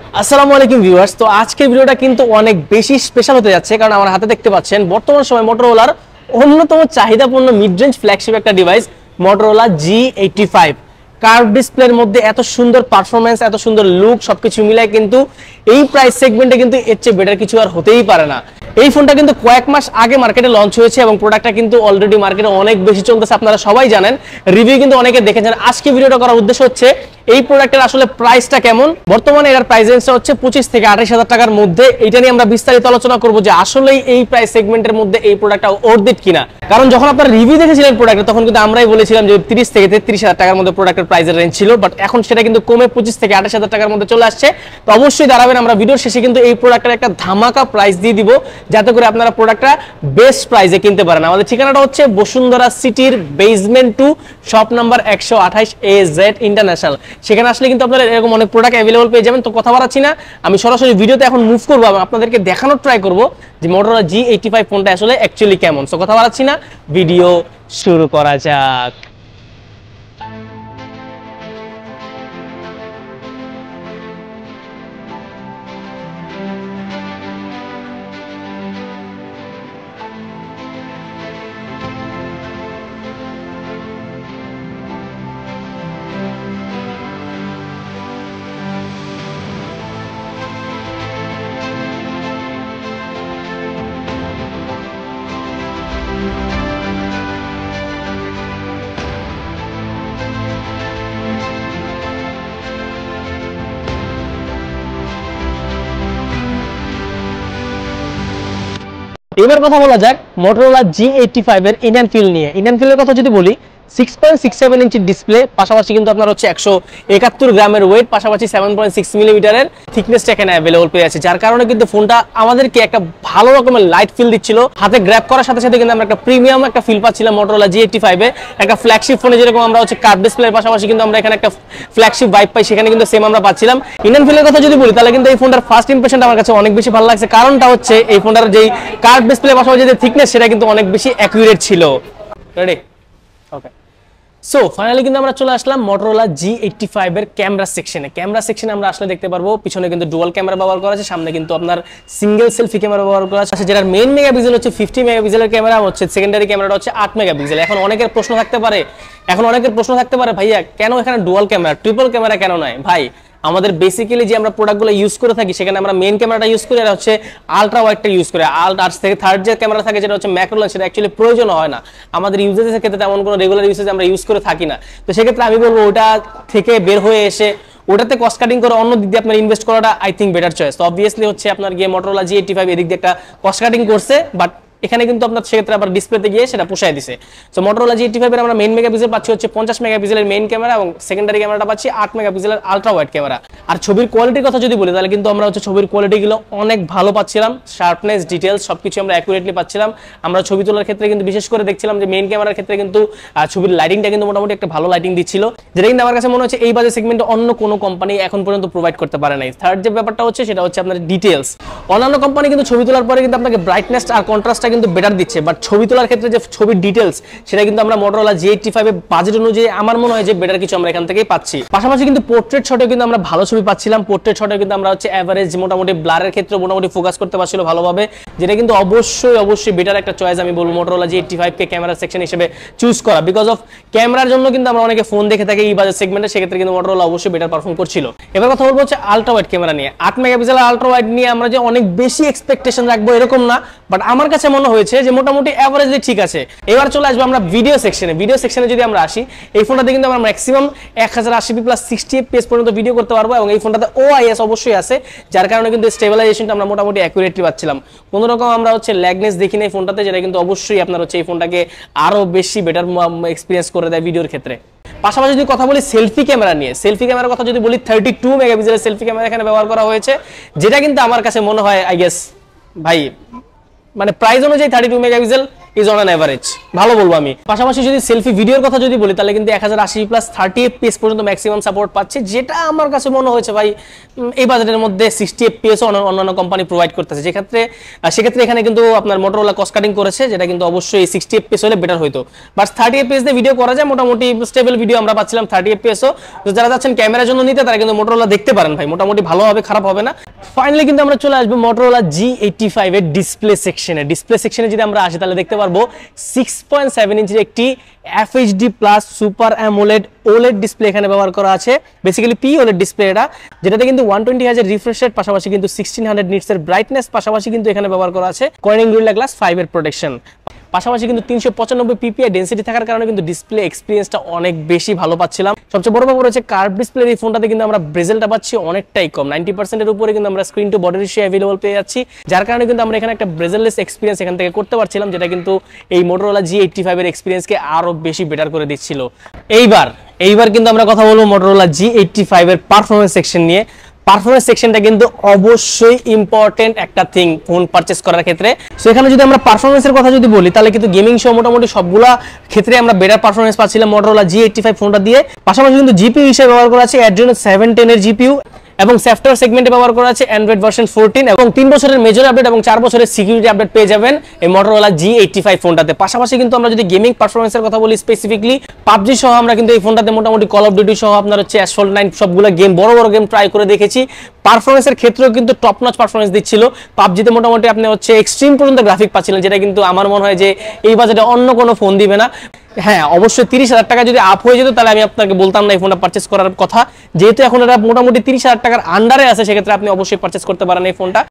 আসসালামু আলাইকুম ভিউয়ার্স। তো আজকের ভিডিওটা কিন্তু অনেক বেশি স্পেশাল হতে যাচ্ছে, কারণ আমার হাতে দেখতে পাচ্ছেন বর্তমান সময় মোটরোলার অন্যতম চাহিদাপূর্ণ মিড রেঞ্জ ফ্ল্যাগশিপ একটা ডিভাইস মোটরোলা G85। কার্ভ ডিসপ্লের মধ্যে এত সুন্দর পারফরম্যান্স, এত সুন্দর লুক, সবকিছু মিলায় কিন্তু এই প্রাইস সেগমেন্টে কিন্তু এর চেয়ে বেটার কিছু আর হতেই পারে না। এই ফোনটা কিন্তু কয়েক মাস আগে মার্কেটে লঞ্চ হয়েছে এবং প্রোডাক্টটা কিন্তু অলরেডি মার্কেটে অনেক বেশি চলতেছে, আপনারা সবাই জানেন। রিভিউ কিন্তু অনেকে দেখেছেন। আজকে ভিডিওটা করার উদ্দেশ্য হচ্ছে এই প্রোডাক্টের আসলে প্রাইসটা কেমন। বর্তমানে এর প্রাইস রেঞ্জটা হচ্ছে 25 থেকে 28 হাজার টাকার মধ্যে। এটা নিয়ে আমরা বিস্তারিত আলোচনা করব যে আসলেই এই প্রাইস সেগমেন্টের মধ্যে এই প্রোডাক্টটা ওর্থ ইট কিনা। কারণ যখন আপনারা রিভিউ দেখেছিলেন প্রোডাক্টের, তখন কিন্তু আমরাই বলেছিলাম যে 30 থেকে 33 হাজার টাকার মধ্যে প্রোডাক্টের প্রাইসের রেঞ্জ ছিল, বাট এখন সেটা কিন্তু কমে 25 থেকে 28 হাজার টাকার মধ্যে চলে আসছে। তো অবশ্যই দাঁড়াবেন, আমরা ভিডিওর শেষে কিন্তু এই প্রোডাক্টের একটা ধামাকা প্রাইস দিয়ে দিব, যাতে করে আপনারা প্রোডাক্টটা বেস্ট প্রাইসে কিনতে পারেন। আমাদের ঠিকানাটা হচ্ছে বসুন্ধরা সিটির basement 2 shop number 128 AZ international. সেখানে আসলে কিন্তু আপনারা এরকম অনেক প্রোডাক্ট অ্যাভেলেবল পেয়ে যাবেন। তো কথা বাড়াচ্ছি না, আমি সরাসরি ভিডিওতে এখন মুভ করবো এবং আপনাদেরকে দেখানোর ট্রাই করব যে মোটরোলা G85 ফোনটা আসলে অ্যাকচুয়ালি কেমন। সো কথা বাড়াচ্ছি না, ভিডিও শুরু করা যাক। এবার কথা বলা যাক মোটরোলা G85 এর ইন্ডিয়ান ফিল নিয়ে। ইন্ডিয়ান ফিলের কথা যদি বলি, 6.67 ইঞ্চি ডিসপ্লে, পাশাপাশি কিন্তু আপনার হচ্ছে 171 গ্রামের ওয়েট, পাশাপাশি 7.6 মিলিমিটারের থিকনেসটা এখানে অ্যাভেলেবল পেয়ে আছে, যার কারণে কিন্তু ফোনটা আমাদেরকে একটা ভালো রকমের লাইট ফিল দিচ্ছিল। হাতে গ্র্যাব করার সাথে সাথে কিন্তু আমরা একটা প্রিমিয়াম একটা ফিল পাচ্ছিলাম মোটরোলা G85 এ। একটা ফ্ল্যাগশিপ ফোনে যেরকম আমরা হচ্ছে কার্ভ ডিসপ্লের পাশাপাশি কিন্তু আমরা এখানে একটা ফ্ল্যাগশিপ ভাইব পাই, সেখানে কিন্তু সেম আমরা পাচ্ছিলাম। ইন্ডিয়ান ফিলের কথা যদি বলি, তাহলে কিন্তু এই ফোনটার ফার্স্ট ইমপ্রেশনটা আমার কাছে অনেক বেশি ভালো লাগছে। কারণটা হচ্ছে এই ফোনটার যেই কার্ভ ডিসপ্লে পাশাপাশি যে থিকনেস, সেটা কিন্তু অনেক বেশি অ্যাকুরেট ছিল। রেডি? ওকে। সো ফাইনালি কিন্তু আমরা চলে আসলাম মোটরোলা G85 এর ক্যামেরা সেকশনে। ক্যামেরা সেকশনে আমরা আসলে দেখতে পারবো পিছনে কিন্তু ডুয়াল ক্যামেরা ব্যবহার করা আছে, সামনে কিন্তু আপনার সিঙ্গেল সেলফি ক্যামেরা ব্যবহার করা আছে, যেটার মেইন মেগাপিক্সেল হচ্ছে 50 মেগাপিক্সেলের ক্যামেরা, হচ্ছে সেকেন্ডারি ক্যামেরাটা হচ্ছে 8 মেগাপিক্সেল। এখন অনেকের প্রশ্ন থাকতে পারে ভাইয়া কেন এখানে ডুয়াল ক্যামেরা, ট্রিপল ক্যামেরা কেন নয়? ভাই, আমাদের বেসিক্যালি যে আমরা প্রোডাক্টগুলো ইউজ করে থাকি, সেখানে আমরা মেইন ক্যামেরাটা ইউজ করি, আর হচ্ছে আলট্রা ওয়াইডটা ইউজ করি। আর থেকে থার্ড যে ক্যামেরা থাকে, যেটা হচ্ছে ম্যাক্রো লেন্স, সেটা অ্যাকচুয়ালি প্রয়োজন হয় না আমাদের ইউজেসের ক্ষেত্রে, তেমন কোনো রেগুলার ইউজেস আমরা ইউজ করে থাকি না। তো সেক্ষেত্রে আমি বলবো ওটা থেকে বের হয়ে এসে ওটাতে কস্ট কাটিং করে অন্য দিক দিয়ে আপনার ইনভেস্ট করাটা আই থিঙ্ক বেটার চয়েস। তো অবভিয়াসলি হচ্ছে আপনার গিয়ে মোটরোলা G85 এদিক দিয়ে একটা কস্ট কাটিং করছে, বাট এখানে কিন্তু আপনার সেক্ষেত্রে আবার ডিসপ্লেতে গিয়ে সেটা পোষায় দিছে। সো মোটরোলা G85 এর আমরা মেইন মেগাপিক্সেল পাচ্ছি হচ্ছে 50 মেগাপিক্সেলের মেইন ক্যামেরা, এবং সেকেন্ডারি ক্যামেরাটা পাচ্ছি 8 মেগাপিক্সেলের আলট্রা ওয়াইড ক্যামেরা। আর ছবির কোয়ালিটির কথা যদি বলি, তাহলে কিন্তু আমরা হচ্ছে ছবির কোয়ালিটিগুলো অনেক ভালো পাচ্ছিলাম, শার্পনেস, ডিটেইলস সবকিছু আমরা অ্যাকুরেটলি পাচ্ছিলাম। আমরা ছবি তোলার ক্ষেত্রে কিন্তু বিশেষ করে দেখছিলাম যে মেইন ক্যামেরার ক্ষেত্রে কিন্তু ছবির লাইটিংটা কিন্তু মোটামুটি একটা ভালো লাইটিং দিচ্ছিল, যেটা কিন্তু আমার কাছে মনে হচ্ছে এই বাজেট সেগমেন্টে অন্য কোনো কোম্পানি এখন পর্যন্ত প্রোভাইড করতে পারে নাই। থার্ড যে ব্যাপারটা হচ্ছে, সেটা হচ্ছে আপনার ডিটেইলস। অন্যান্য কোম্পানি কিন্তু ছবি তোলার পরে কিন্তু আপনাকে ব্রাইটনেস আর কন্ট্রাস্টটা কিন্তু বেটার দিচ্ছে, বাট ছবি তোলার ক্ষেত্রে যে ছবির ডিটেইলস, সেটা কিন্তু আমরা মোটরোলা G85 এর বাজেট অনুযায়ী আমার মনে হয় যে বেটার কিছু আমরা এখান থেকেই পাচ্ছি। পাশাপাশি কিন্তু পোর্ট্রেট শটে কিন্তু আমরা ভালো ছবি পাচ্ছিলাম। পোর্ট্রেট শটে কিন্তু আমরা হচ্ছে এভারেজ মোটামুটি ব্লারের ক্ষেত্রে মোটামুটি ফোকাস করতে পারছিল ভালোভাবে, যেটা কিন্তু অবশ্যই বেটার একটা চয়েস আমি বলবো মোটরোলা G85 কে ক্যামেরা সেকশন হিসেবে চুজ করা। বিকজ অফ ক্যামেরার জন্য কিন্তু আমরা অনেকে ফোন দেখে থাকি এই বাজেট সেগমেন্টে, সেক্ষেত্রে কিন্তু মোটরোলা অবশ্যই বেটার পারফর্ম করছিল। এবার কথা বলবো হচ্ছে আলট্রা ওয়াইড ক্যামেরা নিয়ে। 8 মেগাপিক্সেল আলট্রা ওয়াইড নিয়ে আমরা যে অনেক বেশি এক্সপেকটেশন রাখবো এরকম না, বাট আমার কাছে মনে হয়েছে যে মোটামুটি এভারেজলি ঠিক আছে। এবার চলে আসবো আমরা ভিডিও সেকশনে। ভিডিও সেকশনে যদি আমরা আসি, এই ফোনটাতে কিন্তু আমরা ম্যাক্সিমাম 1080p প্লাস 60 fps পর্যন্ত ভিডিও করতে পারবো, এবং এই ফোনটাতে OIS অবশ্যই আছে, যার কারণে কিন্তু স্টেবিলাইজেশনটা আমরা মোটামুটি অ্যাকুরেটলি পাচ্ছিলাম। কোনো রকম আমরা হচ্ছে ল্যাগনেস দেখি না এই ফোনটাতে, যেটা কিন্তু অবশ্যই আপনার হচ্ছে এই ফোনটাকে আরো বেশি বেটার এক্সপিরিয়েন্স করে দেয় ভিডিওর ক্ষেত্রে। পাশাপাশি যদি কথা বলি সেলফি ক্যামেরা নিয়ে, সেলফি ক্যামেরার কথা যদি বলি, 32 মেগাপিক্সেলের সেলফি ক্যামেরা এখানে ব্যবহার করা হয়েছে, যেটা কিন্তু আমার কাছে মনে হয় আই গেস ভাই মানে প্রাইস অনুযায়ী 32 megapixel is on an average, ভালো বলবো আমি। পাশাপাশি যদি সেলফি ভিডিওর কথা যদি বলি তাহলে কিন্তু 1080 প্লাস 30 fps পর্যন্ত ম্যাক্সিমাম সাপোর্ট পাচ্ছে, যেটা আমার কাছে মনে হয়েছে ভাই এই বাজেটের মধ্যে 60 fps অন্যান্য কোম্পানি প্রোভাইড করতেছে, সেক্ষেত্রে এখানে কিন্তু আপনার মোটরোলা কস্ট কাটিং করেছে, যেটা কিন্তু অবশ্যই 60 fps হলে বেটার হতো। বাট 30 fps দিয়ে ভিডিও করা যায়, মোটামুটি স্টেবল ভিডিও আমরা পাচ্ছিলাম 30 fps ও। তো যারা যাচ্ছেন ক্যামেরার জন্য নিতে তারা কিন্তু মোটরোলা দেখতে পারেন ভাই, মোটামুটি ভালো হবে, খারাপ হবে না। ফাইনালি কিন্তু আমরা চলে আসবো মোটরোলা G85 এর ডিসপ্লে সেকশনে যদি আমরা আসি তাহলে দেখতে পারবো 6.7 ইঞ্চির একটি FHD plus super AMOLED OLED display এখানে ব্যবহার করা আছে, বেসিক্যালি পি ওলেড ডিসপ্লে এটা, যেটাতে কিন্তু 120 হার্জ এর রিফ্রেশ রেট, পাশাপাশি কিন্তু 1600 নিটস এর ব্রাইটনেস, পাশাপাশি কিন্তু এখানে ব্যবহার করা আছে কর্নিং গরিলা গ্লাস 5 এর প্রোটেকশন, পাশাপাশি কিন্তু 395 ppi ডেনসিটি থাকার কারণে কিন্তু ডিসপ্লে এক্সপেরিয়েন্সটা অনেক বেশি ভালো পাচ্ছিলাম। সবচেয়ে বড় ব্যাপার হচ্ছে কার্ভ ডিসপ্লের এই ফোনটাতে কিন্তু আমরা বেজেলটা পাচ্ছি অনেকটাই কম, 90% এর উপরে কিন্তু আমরা screen to body ratio available পেয়ে যাচ্ছি, যার কারণে কিন্তু আমরা এখানে একটা বেজেললেস এক্সপেরিয়েন্স এখান থেকে করতে পারছিলাম, যেটা কিন্তু এই মোটরোলা G85 এর এক্সপেরিয়েন্সকে আরো বেশি বেটার করে দিচ্ছিল। এইবার কিন্তু আমরা কথা বলবো মোটরোলা G85 এর পারফরম্যান্স সেকশন নিয়ে। পারফরম্যান্স সেকশনটা কিন্তু অবশ্যই ইম্পর্টেন্ট একটা থিং ফোন পারচেজ করার ক্ষেত্রে। সো এখানে যদি আমরা পারফরম্যান্সের কথা যদি বলি তাহলে কিন্তু গেমিং সহ মোটামুটি সবগুলা ক্ষেত্রে আমরা বেটার পারফরম্যান্স পাচ্ছিলাম মোটরোলা G85 ফোনটা দিয়ে। পাশাপাশি কিন্তু জিপিইউ হিসেবে ব্যবহার করা আছে Adreno 710 এর জিপিইউ, এবং সফটওয়্যার সেগমেন্টে ব্যবহার করা আছে অ্যান্ড্রয়েড ভার্সন 14, এবং 3 বছরের মেজর আপডেট এবং 4 বছরের সিকিউরিটি আপডেট পেয়ে যাবেন এই মোটরোলা G85 ফোনটাতে। পাশাপাশি কিন্তু আমরা যদি গেমিং পারফরম্যান্সের কথা বলি স্পেসিফিকলি পাবজি সহ আমরা কিন্তু এই ফোনটাতে মোটামুটি কল অফ ডিউটি সহ আপনার হচ্ছে অ্যাসফল্ট 9 সবগুলো গেম বড় গেম ট্রাই করে দেখেছি। পারফরম্যান্সের ক্ষেত্রেও কিন্তু টপ নচ পারফরম্যান্স দিচ্ছিল। পাবজিতে মোটামুটি আপনি হচ্ছে এক্সট্রিম পর্যন্ত গ্রাফিক পাচ্ছিলেন, যেটা কিন্তু আমার মনে হয় যে এই বাজেটে অন্য কোনো ফোন দিবে না। হ্যাঁ, অবশ্যই 30,000 টাকা যদি আপ হয়ে যেত তাহলে আমি আপনাকে বলতাম না এই ফোনটা পারচেজ করার কথা, যেহেতু এখন এটা মোটামুটি 30,000 টাকার আন্ডারে আছে, সেক্ষেত্রে আপনি অবশ্যই পারচেজ করতে পারেন এই ফোনটা।